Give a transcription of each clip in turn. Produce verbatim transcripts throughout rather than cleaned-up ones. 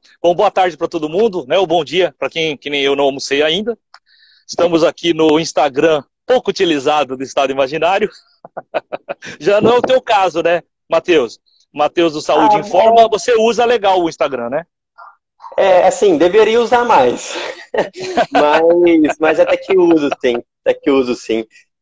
Bom, boa tarde para todo mundo, né? Ou bom dia para quem que nem eu não almocei ainda. Estamos aqui no Instagram, pouco utilizado do Estado Imaginário. Já não é o teu caso, né, Matheus? Matheus do Saúde Ah, Informa, você usa legal o Instagram, né? é, assim, deveria usar mais. Mas, mas até que uso, sim. Até que uso, sim.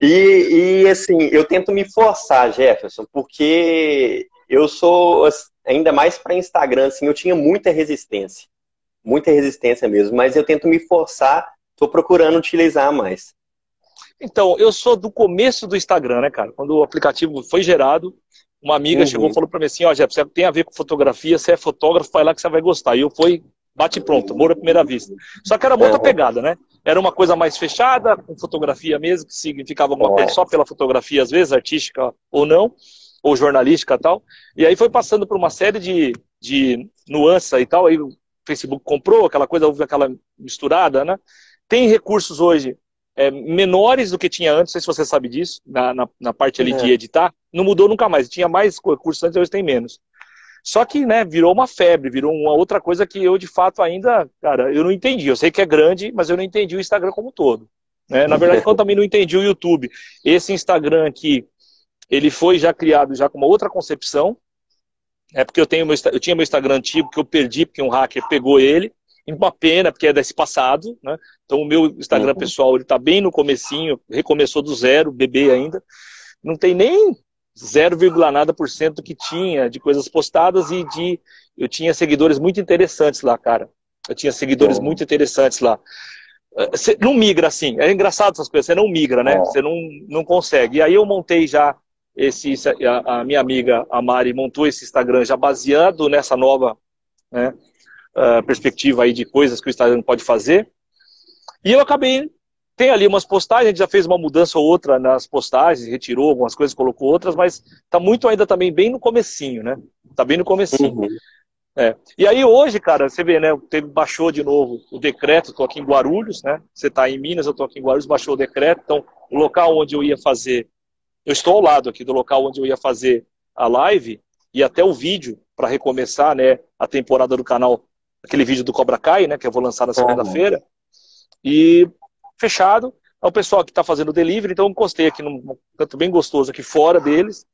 E, e, assim, eu tento me forçar, Jefferson, porque eu sou, assim, ainda mais para Instagram, assim, eu tinha muita resistência. Muita resistência mesmo, mas eu tento me forçar, tô procurando utilizar mais. Então, eu sou do começo do Instagram, né, cara? Quando o aplicativo foi gerado, uma amiga chegou e Uhum. falou para mim assim, ó, Jeff, você tem a ver com fotografia, você é fotógrafo, vai lá que você vai gostar. E eu fui, bate pronto, amor à primeira vista. Só que era uma outra Aham. pegada, né? Era uma coisa mais fechada, com fotografia mesmo, que significava alguma coisa É. só pela fotografia, às vezes, artística ou não, ou jornalística e tal. E aí foi passando por uma série de, de nuances e tal, aí o Facebook comprou, aquela coisa, houve aquela misturada, né? Tem recursos hoje é, menores do que tinha antes, não sei se você sabe disso, na, na, na parte ali de É. editar, não mudou nunca mais, tinha mais recursos antes, hoje tem menos. Só que, né, virou uma febre, virou uma outra coisa que eu, de fato, ainda, cara, eu não entendi. Eu sei que é grande, mas eu não entendi o Instagram como um todo. Né? Na verdade, eu também não entendi o YouTube. Esse Instagram aqui, ele foi já criado já com uma outra concepção, é porque eu, tenho meu, eu tinha meu Instagram antigo, que eu perdi, porque um hacker pegou ele, e uma pena, porque é desse passado, né? Então o meu Instagram Uhum. pessoal, ele tá bem no comecinho, recomeçou do zero, bebê ainda, não tem nem zero, nada por cento que tinha de coisas postadas e de, eu tinha seguidores muito interessantes lá, cara, eu tinha seguidores muito interessantes lá. Você não migra assim, é engraçado essas coisas, você não migra, né? É. Você não, não consegue. E aí eu montei já esse, a, a minha amiga, a Mari, montou esse Instagram já baseado nessa nova, né, uh, perspectiva aí de coisas que o Instagram pode fazer. E eu acabei, tem ali umas postagens, a gente já fez uma mudança ou outra nas postagens, retirou algumas coisas, colocou outras, mas tá muito ainda também bem no comecinho, né? Tá bem no comecinho. Uhum. É. E aí hoje, cara, você vê, né, teve, baixou de novo o decreto, estou aqui em Guarulhos, né, você está em Minas, eu estou aqui em Guarulhos, baixou o decreto, então o local onde eu ia fazer, eu estou ao lado aqui do local onde eu ia fazer a live e até o vídeo para recomeçar, né, a temporada do canal, aquele vídeo do Cobra Kai, né, que eu vou lançar na Uhum. segunda-feira, e fechado, é o pessoal que está fazendo o delivery, então eu encostei aqui num canto bem gostoso aqui fora deles,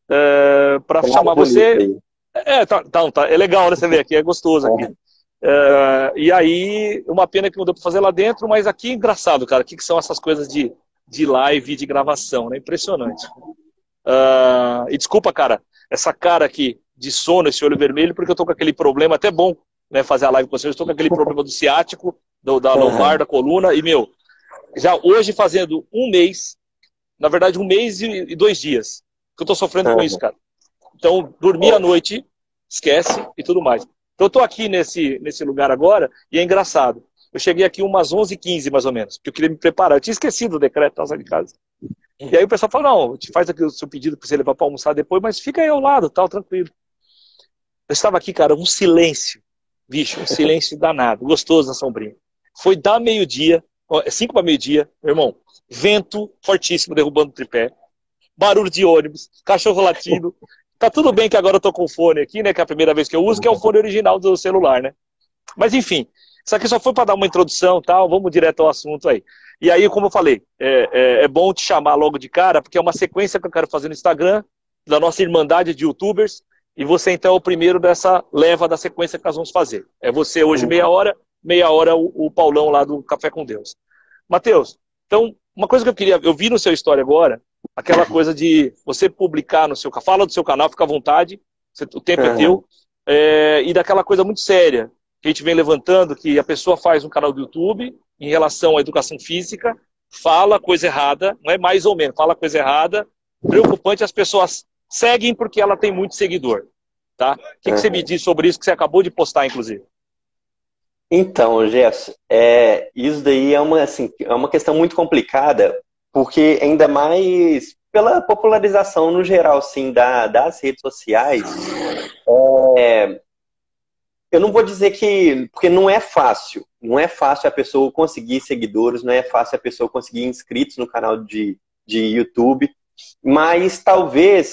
é, para Cenário chamar bonito você. aí. É, tá, tá, tá, é legal, né? Você vê aqui, é gostoso aqui. É. É, e aí, uma pena que não deu para fazer lá dentro, mas aqui é engraçado, cara. O que, que são essas coisas de, de live, de gravação, né? Impressionante. Uh, e desculpa, cara, essa cara aqui de sono, esse olho vermelho, porque eu tô com aquele problema, até bom, né, fazer a live com vocês, eu tô com aquele problema do ciático, do, da lombar, Uhum. da coluna, e, meu, já hoje fazendo um mês, na verdade, um mês e, e dois dias, que eu tô sofrendo com isso, Uhum. cara. Então, dormir à noite, esquece e tudo mais. Então, eu tô aqui nesse, nesse lugar agora e é engraçado. Eu cheguei aqui umas onze e quinze, mais ou menos, porque eu queria me preparar. Eu tinha esquecido o decreto, tava de casa. E aí o pessoal fala, não, te faz aqui o seu pedido para você levar para almoçar depois, mas fica aí ao lado, tal, tranquilo. Eu estava aqui, cara, um silêncio, bicho, um silêncio danado, gostoso na sombrinha. Foi dar meio-dia, cinco para meio-dia, meu irmão, vento fortíssimo derrubando o tripé, barulho de ônibus, cachorro latindo. Tá tudo bem que agora eu tô com o fone aqui, né, que é a primeira vez que eu uso, que é o fone original do celular, né? Mas enfim, isso aqui só foi para dar uma introdução, tal, vamos direto ao assunto aí. E aí, como eu falei, é, é, é bom te chamar logo de cara, porque é uma sequência que eu quero fazer no Instagram, da nossa irmandade de youtubers, e você então é o primeiro dessa leva da sequência que nós vamos fazer. É você hoje meia hora, meia hora o, o Paulão lá do Café com Deus. Matheus, então, uma coisa que eu queria, eu vi no seu story agora, aquela coisa de você publicar no seu canal, fala do seu canal, fica à vontade, você, o tempo é Uhum. teu, é, e daquela coisa muito séria, que a gente vem levantando, que a pessoa faz um canal do YouTube em relação à educação física, fala coisa errada, não é mais ou menos, fala coisa errada, preocupante, as pessoas seguem porque ela tem muito seguidor. Tá? O que, que você me Uhum. diz sobre isso que você acabou de postar, inclusive? Então, Gerson, é, isso daí é uma, assim, é uma questão muito complicada, porque ainda mais pela popularização no geral, assim, da, das redes sociais, é, eu não vou dizer que, porque não é fácil, não é fácil a pessoa conseguir seguidores, não é fácil a pessoa conseguir inscritos no canal de, de YouTube, mas talvez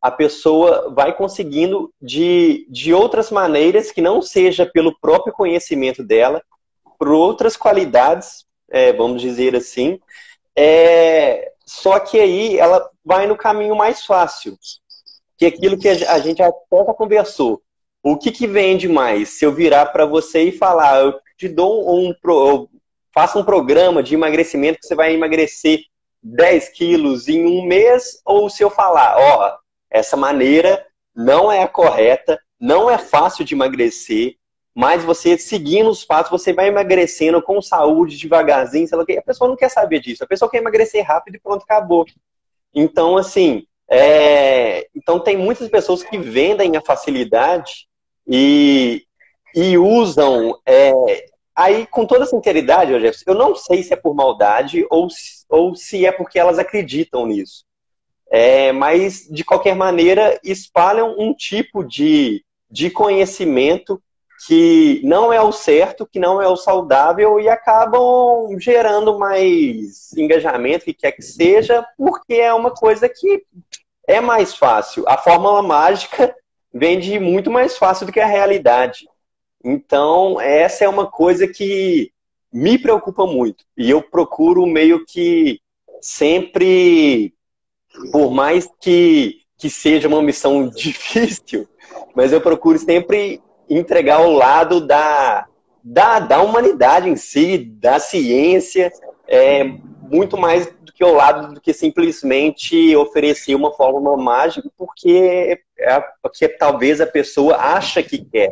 a pessoa vai conseguindo de, de outras maneiras que não seja pelo próprio conhecimento dela, por outras qualidades, é, vamos dizer assim, é, só que aí ela vai no caminho mais fácil, que é aquilo que a gente até já conversou. O que, que vende mais? Se eu virar para você e falar, eu te dou um, eu faço um programa de emagrecimento que você vai emagrecer dez quilos em um mês, ou se eu falar, ó, essa maneira não é a correta, não é fácil de emagrecer, mas você seguindo os passos, você vai emagrecendo com saúde, devagarzinho, sei lá o quê. A pessoa não quer saber disso, a pessoa quer emagrecer rápido e pronto, acabou. Então, assim, é... então tem muitas pessoas que vendem a facilidade e, e usam, é... aí com toda sinceridade, Jefferson, eu não sei se é por maldade ou, ou se é porque elas acreditam nisso. É, mas, de qualquer maneira, espalham um tipo de, de conhecimento que não é o certo, que não é o saudável e acabam gerando mais engajamento, que quer que seja, porque é uma coisa que é mais fácil. A fórmula mágica vende muito mais fácil do que a realidade. Então, essa é uma coisa que me preocupa muito. E eu procuro meio que sempre... Por mais que, que seja uma missão difícil, mas eu procuro sempre entregar o lado da, da, da humanidade em si, da ciência, é, muito mais do que o lado do que simplesmente oferecer uma fórmula mágica, porque, é, porque talvez a pessoa acha que quer.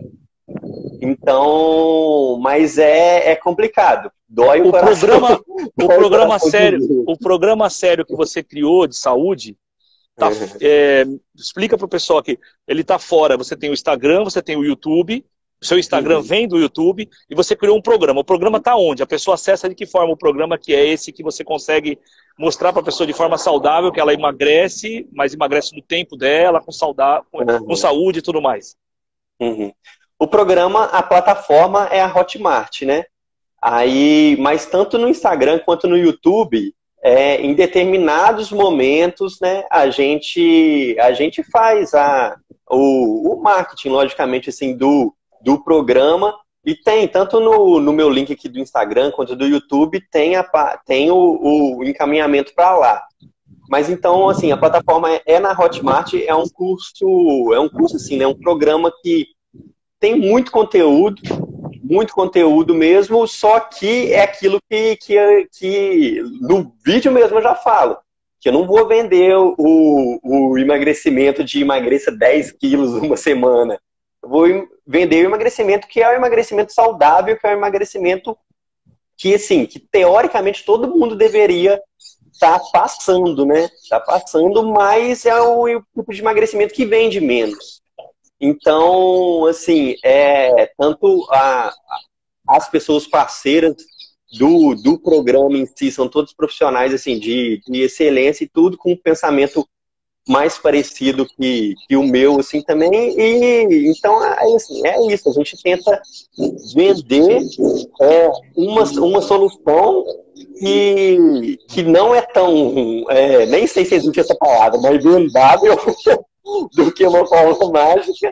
Então, mas é, é complicado. Dói o, o coração. Programa, o, programa sério, o programa sério que você criou de saúde, tá, uhum. é, explica para o pessoal aqui, ele está fora, você tem o Instagram, você tem o YouTube, o seu Instagram uhum. vem do YouTube, e você criou um programa. O programa está onde? A pessoa acessa de que forma o programa, que é esse que você consegue mostrar para a pessoa de forma saudável, que ela emagrece, mas emagrece no tempo dela, com, saudável, com, uhum. com saúde e tudo mais. Uhum. O programa, a plataforma é a Hotmart, né? Aí, mas tanto no Instagram quanto no YouTube, é, em determinados momentos, né, a gente, a gente faz a, o, o marketing, logicamente, assim, do, do programa. E tem, tanto no, no meu link aqui do Instagram quanto do YouTube, tem, a, tem o, o encaminhamento para lá. Mas então, assim, a plataforma é, é na Hotmart, é um curso, é um curso, assim, né, um programa que tem muito conteúdo, muito conteúdo mesmo, só que é aquilo que, que, que no vídeo mesmo eu já falo, que eu não vou vender o, o emagrecimento de emagreça dez quilos uma semana. Eu vou vender o emagrecimento que é o emagrecimento saudável, que é o emagrecimento que, assim, que teoricamente todo mundo deveria estar passando, né? Tá passando, mas é o tipo de emagrecimento que vende menos. Então, assim, é, tanto a, as pessoas parceiras do, do programa em si são todos profissionais assim, de, de excelência e tudo com um pensamento mais parecido que, que o meu assim, também. E, então, é, assim, é isso. A gente tenta vender é, uma, uma solução que, que não é tão... É, nem sei se existe essa palavra, mas vendável... do que uma fórmula mágica,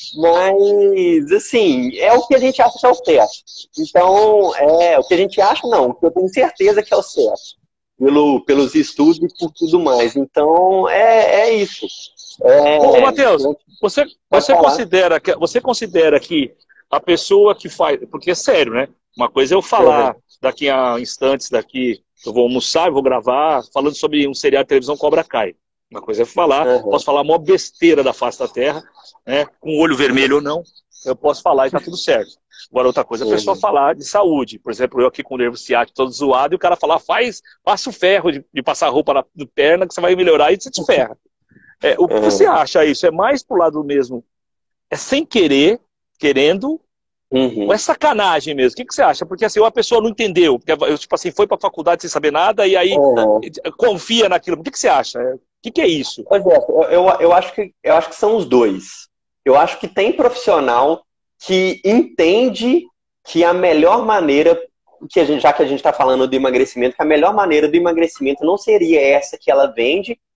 mas, assim, é o que a gente acha que é o certo. Então, é o que a gente acha, não, o que eu tenho certeza que é o certo, pelo, pelos estudos e por tudo mais. Então, é, é isso. É, Ô, Matheus, você, você, considera que, você considera que a pessoa que faz... Porque é sério, né? Uma coisa é eu falar uhum. daqui a instantes, daqui, eu vou almoçar, eu vou gravar, falando sobre um seriado de televisão Cobra Kai. Uma coisa é falar, uhum. posso falar a maior besteira da face da terra, né, com olho vermelho ou não, eu posso falar e tá tudo certo. Agora, outra coisa é a pessoa uhum. falar de saúde. Por exemplo, eu aqui com o nervo ciático todo zoado, e o cara falar, faz, passa o ferro de, de passar roupa na, na perna, que você vai melhorar e você te ferra. É, o que uhum. você acha isso? É mais pro lado mesmo, é sem querer, querendo, uhum. ou é sacanagem mesmo? O que, que você acha? Porque assim, ou a pessoa não entendeu, porque tipo assim, foi pra faculdade sem saber nada, e aí uhum. confia naquilo. O que, que você acha? O que, que é isso? Pois é, eu, eu, acho que, eu acho que são os dois. Eu acho que tem profissional que entende que a melhor maneira, que a gente, já que a gente está falando do emagrecimento, que a melhor maneira do emagrecimento não seria essa que ela vende,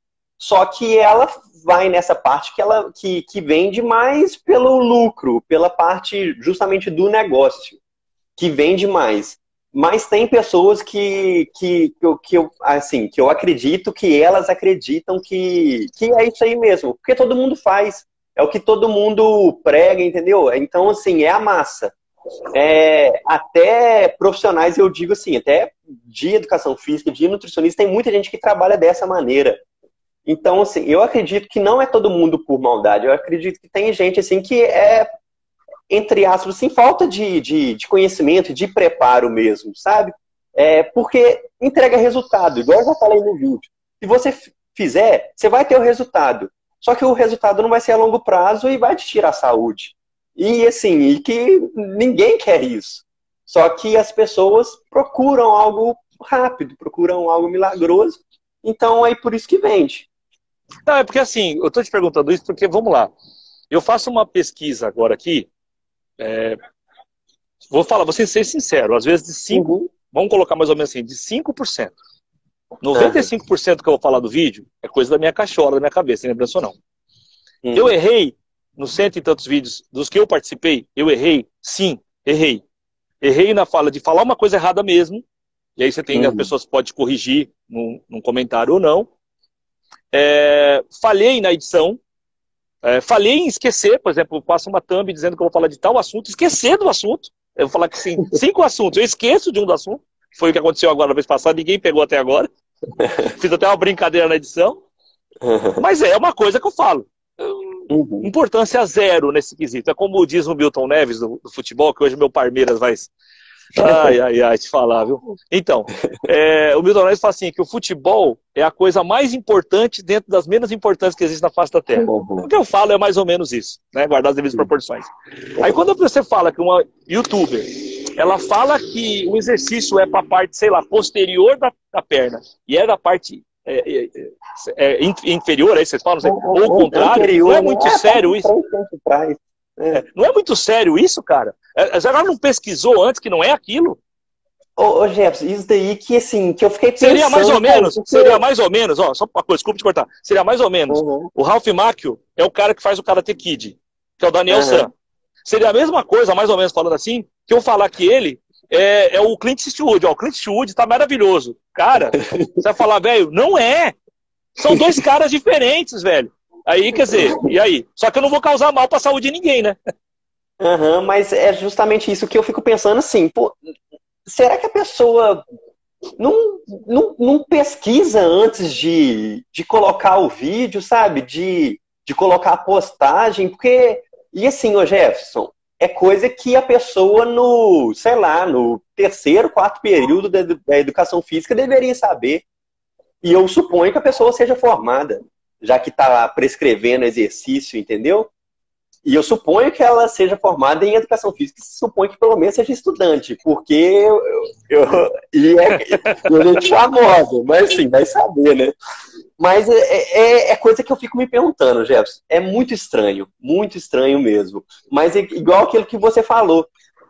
Só que ela vai nessa parte que ela que, que vende mais pelo lucro, pela parte justamente do negócio, que vende mais. Mas tem pessoas que, que, que, eu, que, eu, assim, que eu acredito que elas acreditam que, que é isso aí mesmo, porque todo mundo faz. É o que todo mundo prega, entendeu? Então, assim, é a massa. É, até profissionais, eu digo assim, até de educação física, de nutricionista, tem muita gente que trabalha dessa maneira. Então, assim, eu acredito que não é todo mundo por maldade. Eu acredito que tem gente, assim, que é, entre aspas, assim, falta de, de, de conhecimento, de preparo mesmo, sabe? É, porque entrega resultado, igual eu já falei no vídeo. Se você fizer, você vai ter o resultado. Só que o resultado não vai ser a longo prazo e vai te tirar a saúde. E assim, e que ninguém quer isso. Só que as pessoas procuram algo rápido, procuram algo milagroso. Então é por isso que vende. Não, é porque assim, eu estou te perguntando isso porque, vamos lá, eu faço uma pesquisa agora aqui, é, vou falar, vou ser sincero, às vezes de cinco por cento, uhum. Vamos colocar mais ou menos assim, de cinco por cento. noventa e cinco por cento que eu vou falar do vídeo é coisa da minha cachola, da minha cabeça, lembrança ou não. Hum. Eu errei nos cento e tantos vídeos dos que eu participei, eu errei, sim, errei. Errei na fala de falar uma coisa errada mesmo, e aí você tem, hum. as pessoas podem te corrigir num, num comentário ou não. É, falhei na edição, é, falhei em esquecer, por exemplo, eu passo uma thumb dizendo que eu vou falar de tal assunto, esquecer do assunto. Eu vou falar que sim, cinco assuntos, eu esqueço de um do assunto, foi o que aconteceu agora na vez passada, ninguém pegou até agora. Fiz até uma brincadeira na edição. Mas é uma coisa que eu falo. Uhum. Importância zero nesse quesito. É como diz o Milton Neves do, do futebol, que hoje meu Palmeiras vai... Ai, ai, ai, te falar, viu? Então, é, o Milton Neves fala assim, que o futebol é a coisa mais importante dentro das menos importantes que existem na face da Terra. Uhum. O que eu falo é mais ou menos isso, né? Guardar as devidas proporções. Aí quando você fala que uma youtuber, ela fala que o exercício é para a parte, sei lá, posterior da, da perna, e é da parte é, é, é, inferior, aí vocês falam, sei, ou o contrário, anterior, não é muito é, sério isso? É, não é muito sério isso, cara? Já não pesquisou antes que não é aquilo? Ô, ô Jefferson, isso daí que assim, que eu fiquei pensando... Seria mais ou menos, porque... seria mais ou menos, ó, só uma coisa, desculpa te cortar, seria mais ou menos, uhum. O Ralph Macchio é o cara que faz o Karate Kid, que é o Daniel uhum. San. Seria a mesma coisa, mais ou menos falando assim, que eu falar que ele é, é o Clint Eastwood, ó, o Clint Eastwood tá maravilhoso. Cara, você vai falar, velho, não é. São dois caras diferentes, velho. Aí, quer dizer, e aí? Só que eu não vou causar mal pra saúde de ninguém, né? Aham, uhum, mas é justamente isso que eu fico pensando assim, pô, será que a pessoa não, não, não pesquisa antes de, de colocar o vídeo, sabe? De, de colocar a postagem, porque, e assim, ô Jefferson, é coisa que a pessoa no, sei lá, no terceiro, quarto período da, da educação física deveria saber. E eu suponho que a pessoa seja formada, já que está prescrevendo exercício, entendeu? E eu suponho que ela seja formada em educação física, suponho que pelo menos seja estudante, porque eu, eu, e é, a gente famosa, mas assim, vai saber, né? Mas é, é, é coisa que eu fico me perguntando, Jefferson. É muito estranho, muito estranho mesmo. Mas é igual aquilo que você falou.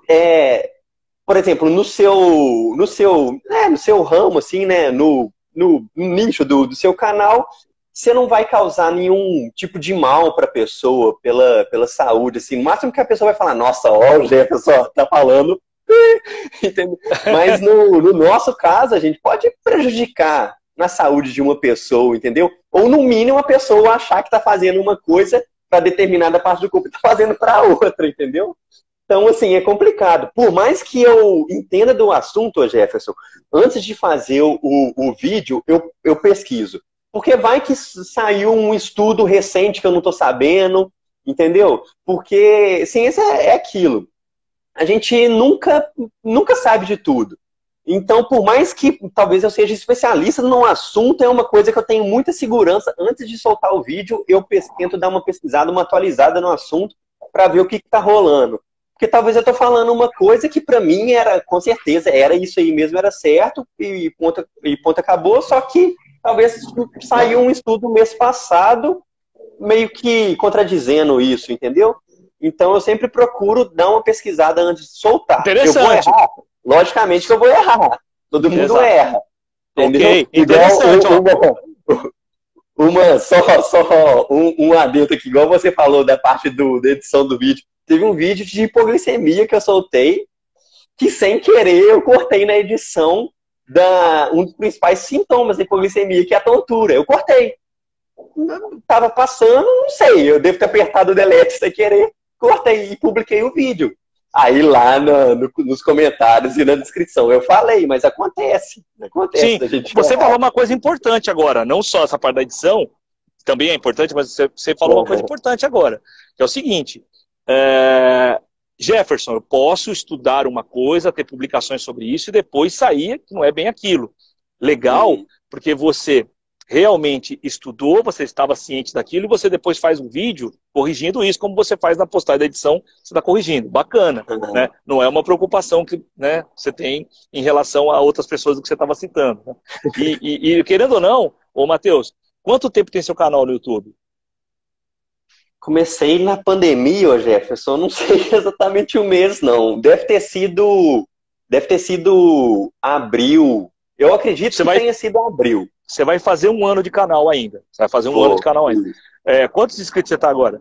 É, por exemplo, no seu, no seu, é, no seu ramo, assim, né? No, no nicho do, do seu canal, você não vai causar nenhum tipo de mal para a pessoa, pela, pela saúde, assim. No máximo que a pessoa vai falar, nossa, ó, o Jefferson tá falando. Entendeu? Mas no, no nosso caso, a gente pode prejudicar na saúde de uma pessoa, entendeu? Ou no mínimo a pessoa achar que tá fazendo uma coisa para determinada parte do corpo e tá fazendo para outra, entendeu? Então, assim, é complicado. Por mais que eu entenda do assunto, Jefferson, antes de fazer o, o, o vídeo, eu, eu pesquiso. Porque vai que saiu um estudo recente que eu não tô sabendo, entendeu? Porque ciência é aquilo. A gente nunca, nunca sabe de tudo. Então, por mais que talvez eu seja especialista num assunto, é uma coisa que eu tenho muita segurança. Antes de soltar o vídeo, eu tento dar uma pesquisada, uma atualizada no assunto, para ver o que está rolando. Porque talvez eu estou falando uma coisa que para mim era, com certeza, era isso aí mesmo, era certo, e ponto, e ponto acabou, só que talvez saiu um estudo mês passado, meio que contradizendo isso, entendeu? Então eu sempre procuro dar uma pesquisada antes de soltar. Interessante. Eu vou errar. Logicamente que eu vou errar. Todo mundo Exato. erra. Entendeu? Ok, interessante. Igual, Uma, só, só um, um adendo aqui, igual você falou da parte do, da edição do vídeo. Teve um vídeo de hipoglicemia que eu soltei, que sem querer eu cortei na edição da, um dos principais sintomas da hipoglicemia, que é a tontura. Eu cortei. Tava passando, não sei, eu devo ter apertado o delete sem querer, cortei e publiquei o vídeo. Aí lá no, no, nos comentários e na descrição eu falei, mas acontece. acontece Sim, gente você errar. falou uma coisa importante agora, não só essa parte da edição, que também é importante, mas você, você falou uma coisa importante agora, que é o seguinte, é, Jefferson, eu posso estudar uma coisa, ter publicações sobre isso e depois sair que não é bem aquilo. Legal, Uhum. porque você realmente estudou, você estava ciente daquilo e você depois faz um vídeo corrigindo isso, como você faz na postagem da edição, você está corrigindo. Bacana, Uhum. né? Não é uma preocupação que, né, você tem em relação a outras pessoas do que você estava citando. Né? E, e, e, querendo ou não, ô Matheus, quanto tempo tem seu canal no YouTube? Comecei na pandemia, ô Jefferson, não sei exatamente o mês, não. Deve ter sido, deve ter sido abril. Eu acredito Você que vai... tenha sido abril. Você vai fazer um ano de canal ainda. Você vai fazer um oh, ano de canal ainda. É, quantos inscritos você está agora?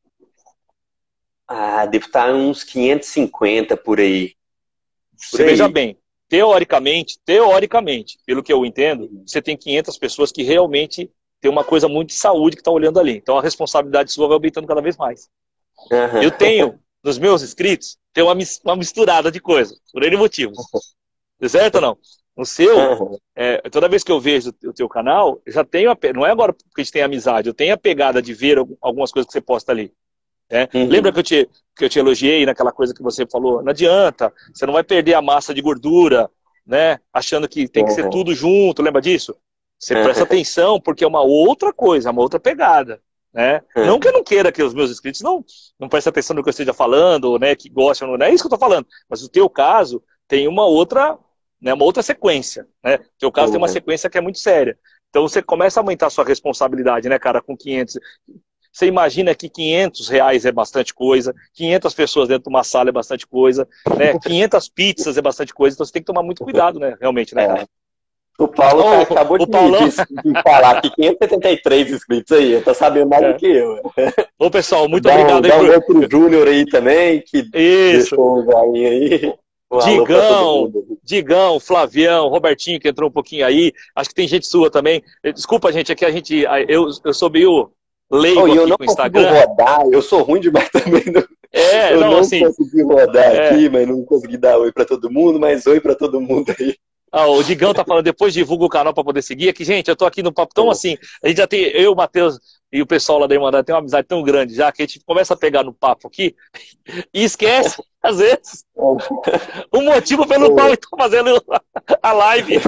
Ah, deve estar uns quinhentos e cinquenta por aí. Por você aí. Veja bem, teoricamente, teoricamente, pelo que eu entendo, você tem quinhentas pessoas que realmente tem uma coisa muito de saúde que está olhando ali. Então a responsabilidade sua vai aumentando cada vez mais. Uhum. Eu tenho, nos meus inscritos, tem uma, uma misturada de coisas, por N motivos. Certo ou não? No seu, uhum. é, toda vez que eu vejo o teu canal, eu já tenho, a, não é agora porque a gente tem amizade, eu tenho a pegada de ver algumas coisas que você posta ali. Né? Uhum. Lembra que eu, te, que eu te elogiei naquela coisa que você falou? Não adianta, você não vai perder a massa de gordura, né? Achando que tem que ser tudo junto, lembra disso? Você uhum. presta atenção, porque é uma outra coisa, uma outra pegada. Né? Uhum. Não que eu não queira que os meus inscritos não, não prestem atenção no que eu esteja falando, né? Que gostam, não é isso que eu estou falando. Mas no teu caso, tem uma outra... Né, uma outra sequência, né? No teu caso uhum. tem uma sequência que é muito séria. Então você começa a aumentar a sua responsabilidade, né, cara, com quinhentos. Você imagina que quinhentos reais é bastante coisa, quinhentas pessoas dentro de uma sala é bastante coisa, né? quinhentas pizzas é bastante coisa, então você tem que tomar muito cuidado, né, realmente, né, cara? É. O Paulo tá, acabou o de, Paulão... de, de falar que quinhentos e setenta e três inscritos aí, tá sabendo mais é. do que eu. Ô, pessoal, muito dá, obrigado dá aí. Dá por... um outro Júnior aí também, que Isso. deixou um joinha aí. Um Digão, Digão, Flavião, Robertinho, que entrou um pouquinho aí. Acho que tem gente sua também. Desculpa, gente, é que a gente. Eu, eu sou meio leigo oh, aqui eu não com o Instagram. Eu não rodar, eu sou ruim demais também. Não, é, eu não, não assim, consegui rodar é... aqui, mas não consegui dar oi pra todo mundo, mas oi pra todo mundo aí. Ah, o Digão tá falando, depois divulga o canal pra poder seguir. Aqui, gente, eu tô aqui no papo tão assim. A gente já tem, eu, o Matheus e o pessoal lá da Irmandade tem uma amizade tão grande já que a gente começa a pegar no papo aqui e esquece, às vezes, o motivo pelo qual eu tô fazendo a live.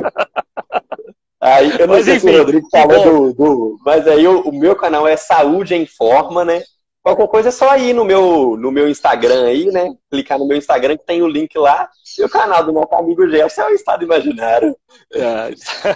Aí, eu não mas, sei enfim, se o Rodrigo falou do, do. Mas aí o, o meu canal é Saúde em Forma, né? Qualquer coisa é só ir no meu, no meu Instagram aí, né? Clicar no meu Instagram que tem o link lá. E o canal do nosso amigo Jefferson é o Estado Imaginário. É.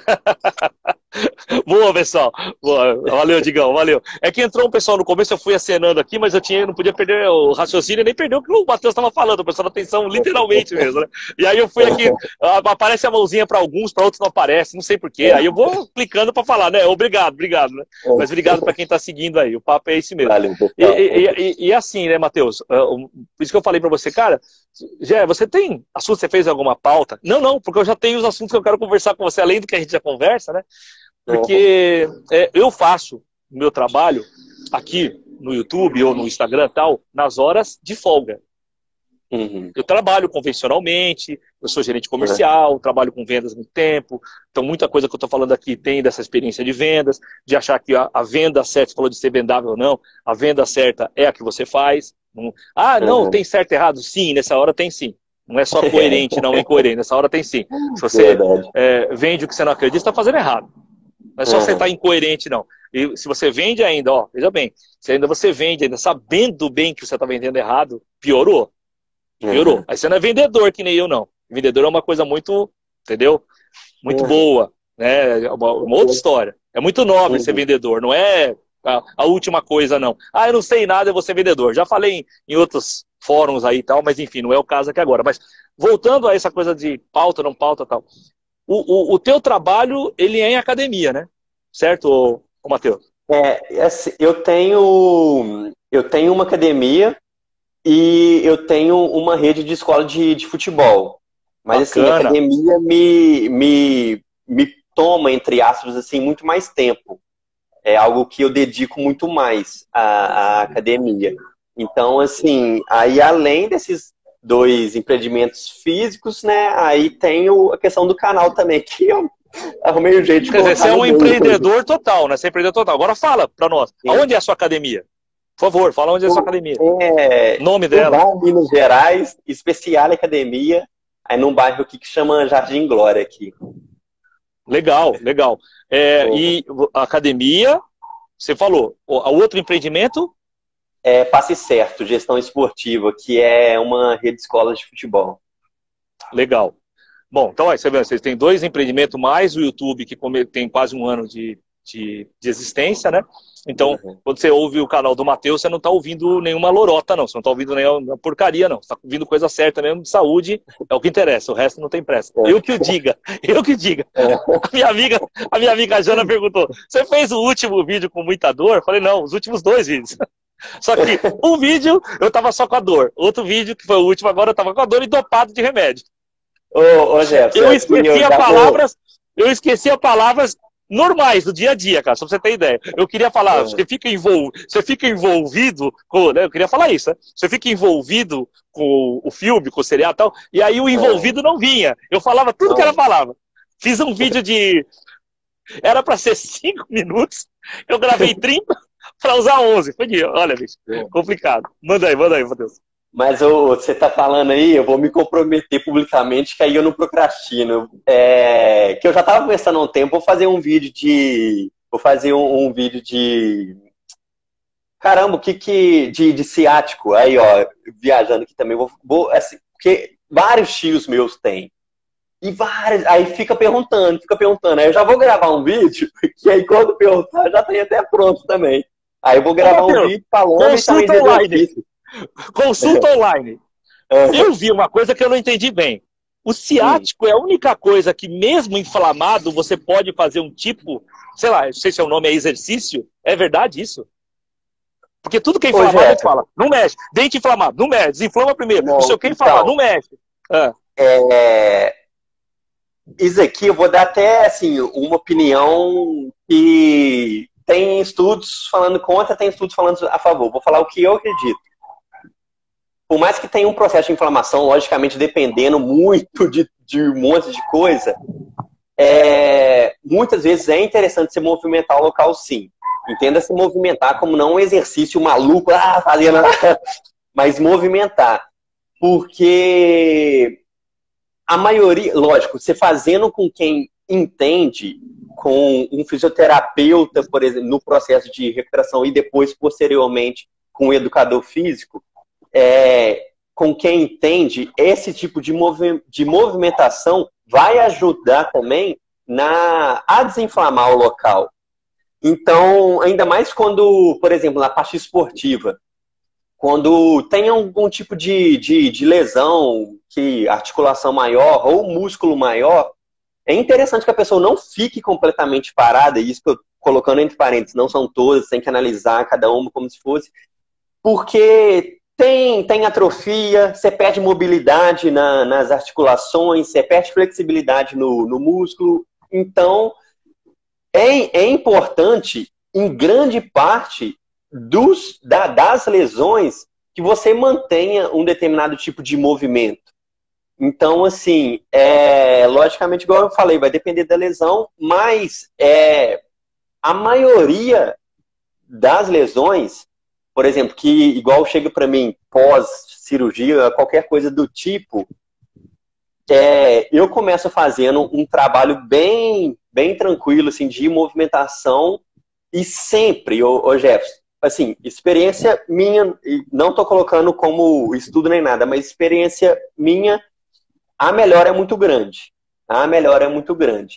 Boa, pessoal. Boa. Valeu, Digão, valeu. É que entrou um pessoal no começo, eu fui acenando aqui, mas eu tinha, não podia perder o raciocínio, nem perder o que o Matheus estava falando, prestando atenção literalmente mesmo, né? E aí eu fui aqui, aparece a mãozinha para alguns, para outros não aparece, não sei porquê. Aí eu vou clicando para falar, né? Obrigado, obrigado, né? Mas obrigado para quem está seguindo aí, o papo é esse mesmo. Valeu, e, e, e, e assim, né, Matheus? Por isso que eu falei para você, cara, Jé, você tem assunto, você fez alguma pauta? Não, não, porque eu já tenho os assuntos que eu quero conversar com você, além do que a gente já conversa, né? Porque é, eu faço o meu trabalho aqui no YouTube ou no Instagram tal, nas horas de folga. Uhum. Eu trabalho convencionalmente, eu sou gerente comercial, uhum. trabalho com vendas há muito tempo, então muita coisa que eu estou falando aqui tem dessa experiência de vendas, de achar que a, a venda certa, você falou de ser vendável ou não, a venda certa é a que você faz. Não, ah, não, uhum. tem certo e errado? Sim, nessa hora tem sim. Não é só coerente, não incoerente, nessa hora tem sim. Se você é, vende o que você não acredita, você está fazendo errado. Não é só uhum. você estar incoerente, não. E se você vende ainda, ó, veja bem, se ainda você vende, ainda sabendo bem que você está vendendo errado, piorou. Piorou. Uhum. Aí você não é vendedor que nem eu, não. Vendedor é uma coisa muito, entendeu? Muito uhum. boa, né? Uma, uma outra história. É muito nobre uhum. ser vendedor, não é a, a última coisa, não. Ah, eu não sei nada, eu vou ser vendedor. Já falei em, em outros fóruns aí e tal, mas enfim, não é o caso aqui agora. Mas voltando a essa coisa de pauta, não pauta e tal. O, o, o teu trabalho, ele é em academia, né? Certo, ô Matheus? É, assim, eu tenho, eu tenho uma academia e eu tenho uma rede de escola de, de futebol. Mas assim, a Bacana. academia me, me, me toma, entre aspas, assim, muito mais tempo. É algo que eu dedico muito mais à, à academia. Então, assim, aí além desses dois empreendimentos físicos, né, aí tem o- a questão do canal também, que eu arrumei um jeito de Quer dizer, você colocar é no um meio. empreendedor total, né? Você é empreendedor total. Agora fala pra nós, Sim. aonde é a sua academia? Por favor, fala onde é a sua academia. É, Nome no dela. bairro Minas Gerais, Especial Academia, aí num bairro aqui que chama Jardim Glória aqui. Legal, legal. É, e a academia, você falou, o o outro empreendimento? É Passe Certo, gestão esportiva, que é uma rede de escolas de futebol. Legal. Bom, então aí, você vê, vocês têm dois empreendimentos, mais o YouTube, que come- tem quase um ano de, de, de existência, né? Então, Uhum. quando você ouve o canal do Matheus, você não está ouvindo nenhuma lorota, não. Você não está ouvindo nenhuma porcaria, não. Você está ouvindo coisa certa mesmo, de saúde, é o que interessa, o resto não tem pressa. É. Eu que o diga, eu que o diga. É. A minha amiga, a minha amiga Jana perguntou, você fez o último vídeo com muita dor? Eu falei, não, os últimos dois vídeos. Só que um vídeo eu tava só com a dor. Outro vídeo, que foi o último agora, eu tava com a dor e dopado de remédio. Ô, ô Jefferson, Eu aqui eu esqueci as já vou... palavras, eu esqueci as palavras normais do dia a dia, cara, só pra você ter ideia. Eu queria falar, É. você fica, envol... você fica envolvido com, né? Eu queria falar isso, né? Você fica envolvido com o filme, com o seriado e tal, e aí o envolvido não vinha. Eu falava tudo que ela falava. Fiz um vídeo de... Era pra ser cinco minutos, eu gravei trinta pra usar onze. Foi de... Olha, bicho, complicado. Manda aí, manda aí, Matheus. Mas ô, você tá falando aí, eu vou me comprometer publicamente, que aí eu não procrastino. É, que eu já tava pensando há um tempo, vou fazer um vídeo de... Vou fazer um, um vídeo de... Caramba, o que que... De, de ciático. Aí, ó, viajando aqui também, vou... vou assim, porque vários tios meus têm. E vários... Aí fica perguntando, fica perguntando. Aí eu já vou gravar um vídeo, que aí quando perguntar, já tem até pronto também. Aí eu vou gravar Ô, um Matheus, vídeo falando e também consulta de online. exercício. Consulta online. Eu vi uma coisa que eu não entendi bem. O ciático é a única coisa que, mesmo inflamado, você pode fazer um tipo, sei lá, não sei se é o nome é exercício. É verdade isso? Porque tudo que é inflamado, a gente fala, não mexe. Dente inflamado, não mexe. Desinflama primeiro. Não, não sei o que inflamado, não mexe. Ah. É... Isso aqui eu vou dar até assim, uma opinião que tem estudos falando contra, tem estudos falando a favor. Vou falar o que eu acredito. Por mais que tenha um processo de inflamação, logicamente dependendo muito de, de um monte de coisa, é, muitas vezes é interessante se movimentar o local, sim. Entenda se movimentar como não um exercício maluco, ah, fazendo, mas movimentar. Porque a maioria, lógico, você fazendo com quem entende, com um fisioterapeuta, por exemplo, no processo de recuperação e depois, posteriormente, com um educador físico, É, com quem entende, esse tipo de, movi de movimentação vai ajudar também na, a desinflamar o local. Então, ainda mais quando, por exemplo, na parte esportiva, quando tem algum tipo de, de, de lesão, que articulação maior ou músculo maior, é interessante que a pessoa não fique completamente parada, e isso que eu colocando entre parênteses, não são todas, tem que analisar cada uma como se fosse, porque Tem, tem atrofia, você perde mobilidade na, nas articulações, você perde flexibilidade no, no músculo. Então, é, é importante, em grande parte dos, da, das lesões, que você mantenha um determinado tipo de movimento. Então, assim, é, logicamente, igual eu falei, vai depender da lesão, mas é, a maioria das lesões, por exemplo, que igual chega para mim pós-cirurgia, qualquer coisa do tipo, é, eu começo fazendo um trabalho bem, bem tranquilo, assim, de movimentação e sempre, ô, ô Jefferson, assim, experiência minha, não estou colocando como estudo nem nada, mas experiência minha, a melhora é muito grande. A melhora é muito grande.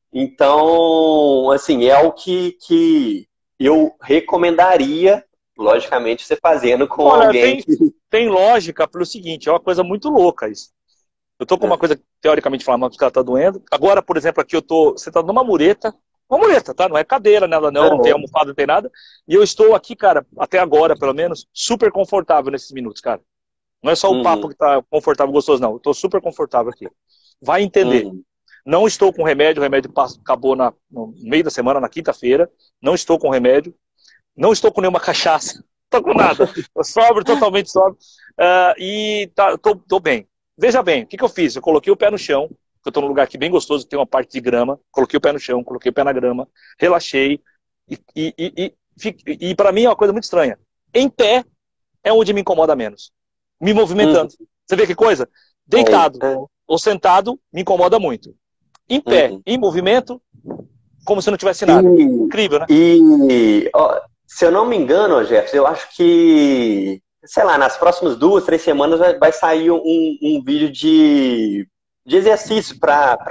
Então, assim, é o que, que eu recomendaria, logicamente, você fazendo com Olha, alguém. Tem, tem lógica pelo seguinte, é uma coisa muito louca isso. Eu tô com uma coisa teoricamente inflamada, porque ela tá doendo. Agora, por exemplo, aqui eu tô sentado numa mureta, Uma muleta, tá? Não é cadeira, nada não, não tem almofada, não tem nada. E eu estou aqui, cara, até agora, pelo menos, super confortável nesses minutos, cara. Não é só o Uhum. papo que tá confortável, gostoso, não. Eu tô super confortável aqui. Vai entender. Uhum. Não estou com remédio, o remédio acabou na, no meio da semana, na quinta-feira. Não estou com remédio. Não estou com nenhuma cachaça. Não estou com nada. Eu sobro, totalmente sobro. Uh, e tá, tô, tô bem. Veja bem, o que, que eu fiz? Eu coloquei o pé no chão. Eu estou num lugar aqui bem gostoso, que tem uma parte de grama. Coloquei o pé no chão, coloquei o pé na grama. Relaxei. E, e, e, e, e para mim é uma coisa muito estranha. Em pé é onde me incomoda menos. Me movimentando. Uhum. Você vê que coisa? Deitado é, é. ou sentado me incomoda muito. Em pé, uhum. em movimento, como se não tivesse nada. E, incrível, né? E, ó, se eu não me engano, Jefferson, eu acho que, sei lá, nas próximas duas, três semanas vai, vai sair um, um vídeo de, de exercício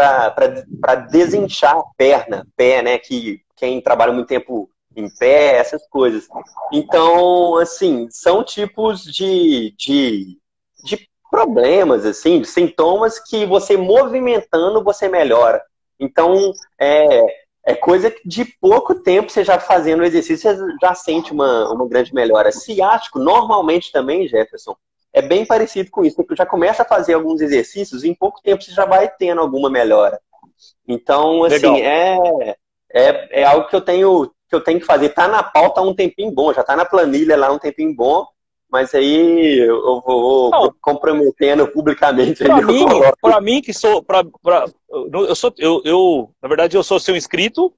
para desinchar a perna, pé, né? Que quem trabalha muito tempo em pé, essas coisas. Então, assim, são tipos de, de, de problemas, assim, de sintomas que você movimentando, você melhora. Então, é, é coisa que de pouco tempo você já fazendo o exercício, você já sente uma, uma grande melhora. Ciático, normalmente também, Jefferson, é bem parecido com isso. Você já começa a fazer alguns exercícios e em pouco tempo você já vai tendo alguma melhora. Então, assim, é, é, é algo que eu tenho... que eu tenho que fazer, tá na pauta há um tempinho bom, já tá na planilha lá um tempinho bom, mas aí eu vou Não, comprometendo publicamente. Pra mim, pra mim que sou, pra, pra, eu sou, eu, eu, na verdade eu sou seu inscrito,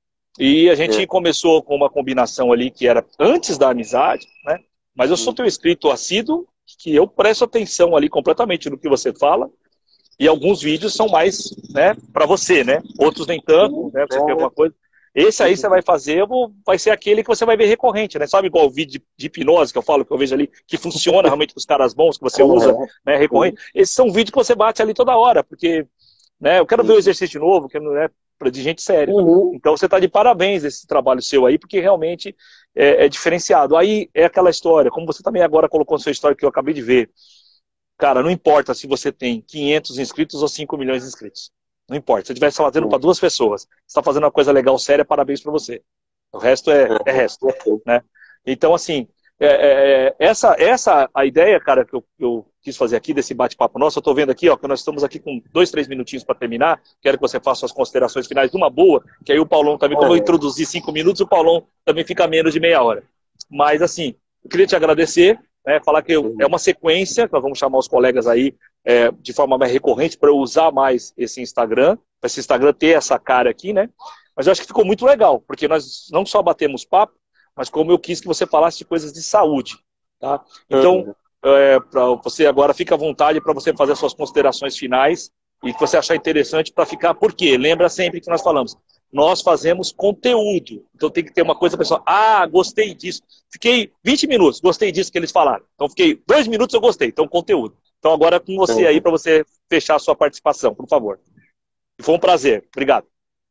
e a gente é. começou com uma combinação ali que era antes da amizade, né? Mas eu sou teu inscrito assíduo, que eu presto atenção ali completamente no que você fala, e alguns vídeos são mais, né, pra você, né? Outros nem tanto, né? Você quer alguma coisa. Esse aí você vai fazer, vai ser aquele que você vai ver recorrente, né? Sabe igual o vídeo de, de hipnose que eu falo, que eu vejo ali, que funciona realmente com os caras bons, que você usa, né, recorrente. Esses são vídeos que você bate ali toda hora, porque, né, eu quero ver o exercício de novo, que não é de gente séria. Uhum. Então você tá de parabéns esse trabalho seu aí, porque realmente é, é diferenciado. Aí é aquela história, como você também agora colocou na sua história que eu acabei de ver. Cara, não importa se você tem quinhentos inscritos ou cinco milhões de inscritos. Não importa, se você estivesse fazendo para duas pessoas, você está fazendo uma coisa legal, séria, parabéns para você. O resto é, é resto, né? Então, assim, é, é, essa, essa a ideia, cara, que eu, eu quis fazer aqui, desse bate-papo nosso, eu estou vendo aqui, ó, que nós estamos aqui com dois, três minutinhos para terminar, quero que você faça as considerações finais de uma boa, que aí o Paulão também, como eu introduzi cinco minutos, o Paulão também fica menos de meia hora. Mas, assim, eu queria te agradecer, né, falar que eu, é uma sequência, nós vamos chamar os colegas aí é, de forma mais recorrente para eu usar mais esse Instagram, para esse Instagram ter essa cara aqui, né? Mas eu acho que ficou muito legal, porque nós não só batemos papo, mas como eu quis que você falasse de coisas de saúde, tá? Então, uhum. é, pra você agora fica à vontade para você fazer as suas considerações finais e que você achar interessante para ficar, por quê? Lembra sempre que nós falamos, nós fazemos conteúdo, então tem que ter uma coisa, pessoal, ah, gostei disso, fiquei vinte minutos, gostei disso que eles falaram, então fiquei dois minutos, eu gostei, então conteúdo. Então agora é com você aí para você fechar a sua participação, por favor. Foi um prazer, obrigado.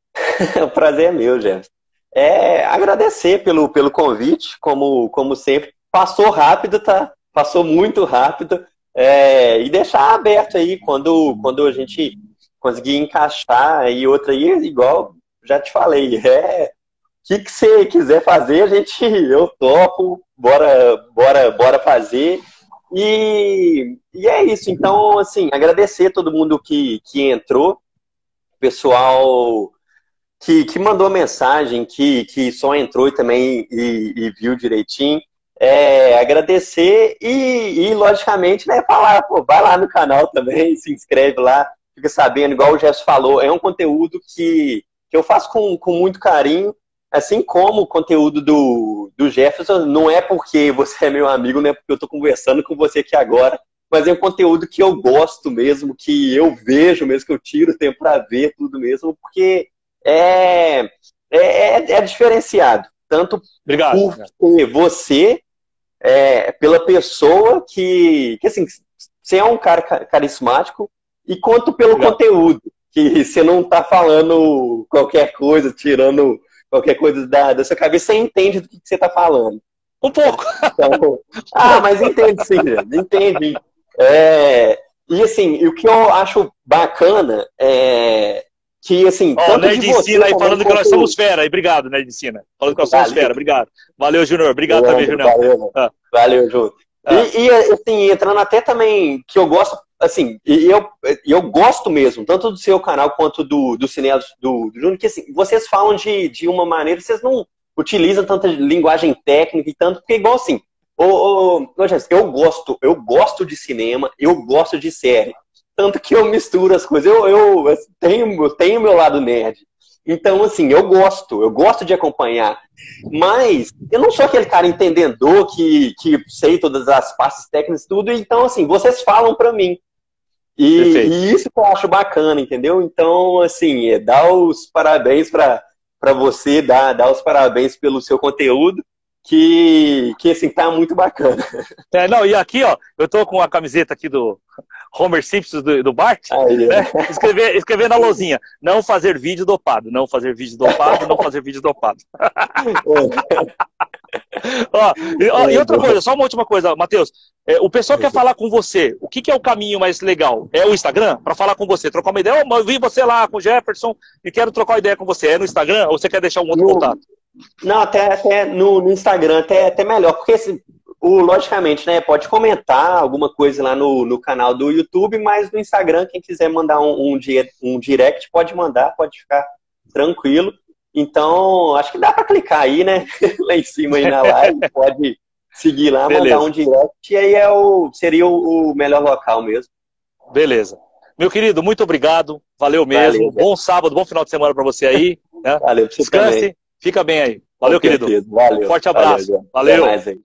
O prazer é meu, Jefferson. É agradecer pelo, pelo convite, como, como sempre, passou rápido, tá? Passou muito rápido, é, e deixar aberto aí, quando, quando a gente conseguir encaixar aí outra aí, igual já te falei, é, o que, que você quiser fazer, a gente, eu topo, bora, bora, bora fazer. E, e é isso, então, assim, agradecer todo mundo que, que entrou, pessoal que, que mandou mensagem, que, que só entrou e também e, e viu direitinho, é, agradecer e, e, logicamente, né, falar, pô, vai lá no canal também, se inscreve lá, fica sabendo, igual o Jefferson falou, é um conteúdo que, que eu faço com, com muito carinho, assim como o conteúdo do, do Jefferson, não é porque você é meu amigo, não é porque eu estou conversando com você aqui agora, mas é um conteúdo que eu gosto mesmo, que eu vejo mesmo, que eu tiro tempo para ver tudo mesmo, porque é, é, é diferenciado. Tanto Obrigado, por você, é, pela pessoa que, que, assim, você é um cara carismático, e quanto pelo Obrigado. Conteúdo, que você não está falando qualquer coisa, tirando qualquer coisa da, da sua cabeça, você entende do que, que você está falando. Um pouco. Então, ah, mas entende sim, entende. É, e assim, o que eu acho bacana é, que assim, Ó, o tanto Nerd de você Ensina aí como falando que nós conteúdo. somos fera. E obrigado, Nerd Ensina. Falando que nós somos Valeu. fera. Obrigado. Valeu, Júnior. Obrigado Valeu, também, Júnior. valeu, Ah, valeu, Júnior. ah, E, e, assim, entrando até também, que eu gosto, assim, e eu, eu gosto mesmo, tanto do seu canal quanto do, do Cinema do, do Júnior, que assim, vocês falam de, de uma maneira, vocês não utilizam tanta linguagem técnica e tanto, porque igual assim, ô, ô, ô, Jéssica, eu gosto, eu gosto de cinema, eu gosto de série, tanto que eu misturo as coisas, eu, eu tenho, eu tenho meu lado nerd. Então, assim, eu gosto, eu gosto de acompanhar. Mas eu não sou aquele cara entendedor que, que sei todas as partes técnicas e tudo. Então, assim, vocês falam pra mim. E, e isso que eu acho bacana, entendeu? Então, assim, é, dá os parabéns pra, pra você, dá, dá os parabéns pelo seu conteúdo, que, que assim, tá muito bacana. É, não, e aqui, ó, eu tô com a camiseta aqui do Homer Simpson do, do Bart, Aí, né? Escrever, escrever na lousinha, não fazer vídeo dopado, não fazer vídeo dopado, não fazer vídeo dopado. Ó, e, ó, e outra coisa, só uma última coisa, Matheus, é, o pessoal quer falar com você, o que, que é o caminho mais legal? É o Instagram? Para falar com você, trocar uma ideia? Oh, eu vi você lá com o Jefferson e quero trocar uma ideia com você. É no Instagram ou você quer deixar um outro no, contato? Não, até, até no, no Instagram, até, até melhor, porque assim, o, logicamente, né, pode comentar alguma coisa lá no, no canal do YouTube, mas no Instagram, quem quiser mandar um, um, um direct, pode mandar, pode ficar tranquilo. Então, acho que dá para clicar aí, né, lá em cima aí na live, pode seguir lá, Beleza. mandar um direct, e aí é o, seria o, o melhor local mesmo. Beleza. Meu querido, muito obrigado, valeu mesmo, valeu, bom sábado, bom final de semana para você aí. Né? Valeu, pra você Descanse, também. Fica bem aí. Valeu, querido. Valeu. Forte abraço. Valeu. Valeu. Até mais aí.